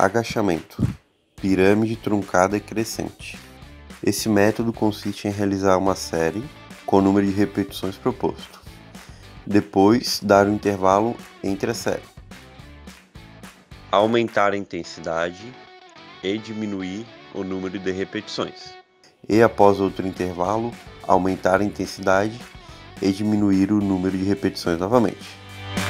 Agachamento, pirâmide truncada e crescente. Esse método consiste em realizar uma série com o número de repetições proposto. Depois, dar um intervalo entre a série. Aumentar a intensidade e diminuir o número de repetições. E após outro intervalo, aumentar a intensidade e diminuir o número de repetições novamente.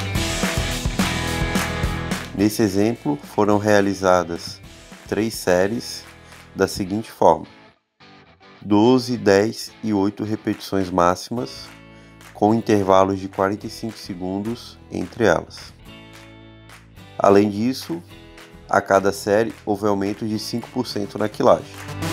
Nesse exemplo, foram realizadas 3 séries da seguinte forma: 12, 10 e 8 repetições máximas, com intervalos de 45 segundos entre elas. Além disso, a cada série houve aumento de 5% na quilagem.